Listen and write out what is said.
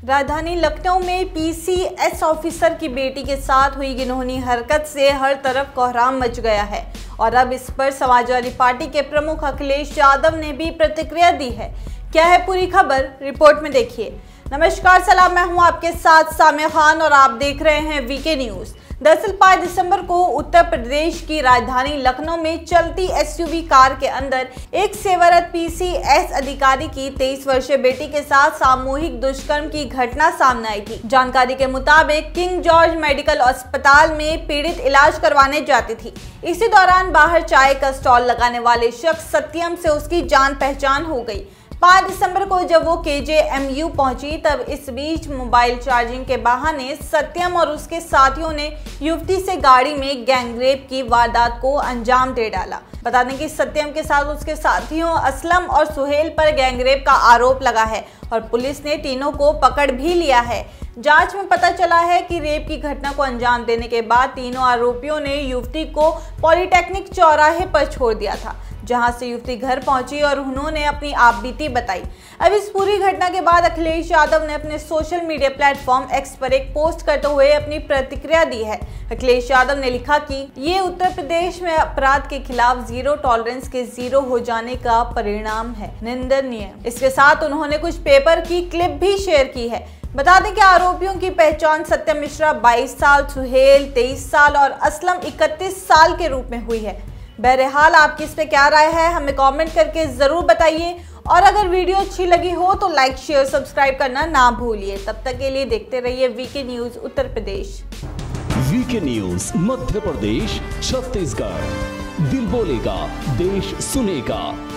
राजधानी लखनऊ में PCS officer की बेटी के साथ हुई घिनौनी हरकत से हर तरफ कोहराम मच गया है और अब इस पर समाजवादी पार्टी के प्रमुख अखिलेश यादव ने भी प्रतिक्रिया दी है। क्या है पूरी खबर, रिपोर्ट में देखिए। नमस्कार, सलाम, मैं हूं आपके साथ सामिया खान और आप देख रहे हैं वीके न्यूज। दरअसल 5 दिसंबर को उत्तर प्रदेश की राजधानी लखनऊ में चलती एसयूवी कार के अंदर एक सेवारत पीसीएस अधिकारी की 23 वर्षीय बेटी के साथ सामूहिक दुष्कर्म की घटना सामने आई थी। जानकारी के मुताबिक किंग जॉर्ज मेडिकल अस्पताल में पीड़ित इलाज करवाने जाती थी। इसी दौरान बाहर चाय का स्टॉल लगाने वाले शख्स सत्यम से उसकी जान पहचान हो गई। 5 दिसंबर को जब वो केजेएमयू पहुंची तब इस बीच मोबाइल चार्जिंग के बहाने सत्यम और उसके साथियों ने युवती से गाड़ी में गैंगरेप की वारदात को अंजाम दे डाला। बता दें कि सत्यम के साथ उसके साथियों असलम और सुहेल पर गैंगरेप का आरोप लगा है और पुलिस ने तीनों को पकड़ भी लिया है। जांच में पता चला है कि रेप की घटना को अंजाम देने के बाद तीनों आरोपियों ने युवती को पॉलिटेक्निक चौराहे पर छोड़ दिया था, जहां से युवती घर पहुंची और उन्होंने अपनी आपबीती बताई। अब इस पूरी घटना के बाद अखिलेश यादव ने अपने सोशल मीडिया प्लेटफॉर्म एक्स पर एक पोस्ट करते हुए अपनी प्रतिक्रिया दी है। अखिलेश यादव ने लिखा कि ये उत्तर प्रदेश में अपराध के खिलाफ जीरो टॉलरेंस के जीरो हो जाने का परिणाम है, निंदनीय। इसके साथ उन्होंने कुछ पेपर की क्लिप भी शेयर की है। बता दें कि आरोपियों की पहचान सत्यम मिश्रा 22 साल, सुहेल 23 साल और असलम 31 साल के रूप में हुई है। बहरहाल आपकी इस पे क्या राय है, हमें कमेंट करके जरूर बताइए और अगर वीडियो अच्छी लगी हो तो लाइक, शेयर, सब्सक्राइब करना ना भूलिए। तब तक के लिए देखते रहिए VK News Uttar Pradesh. VK News Madhya Pradesh, Chhattisgarh. दिल बोलेगा, देश सुनेगा।